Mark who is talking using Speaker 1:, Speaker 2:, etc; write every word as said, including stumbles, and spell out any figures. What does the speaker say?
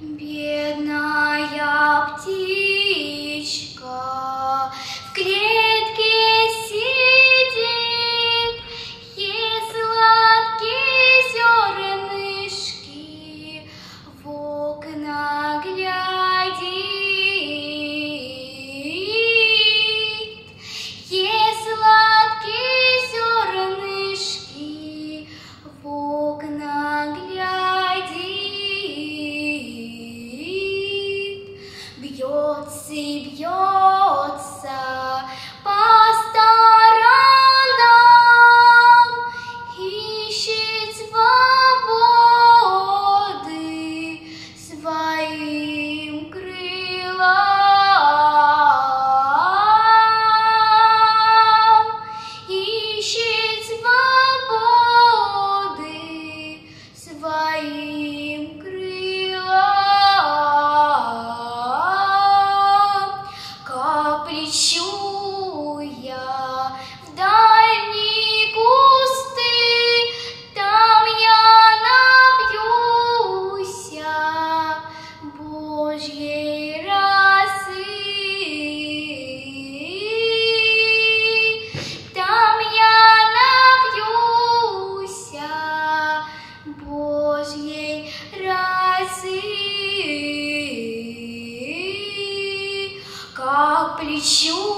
Speaker 1: Бедная птичка в клетке сидит, ест сладкие зернышки, в окна глядит. Ест сладкие зернышки, в окна глядит. Бьется и бьется по сторонам, ищет свободы своим крылам, ищет свободы своим крылам. Как лечу я в дальние кусты, там я напьюся Божьей росы. Там я напьюся Божьей росы. Как плечу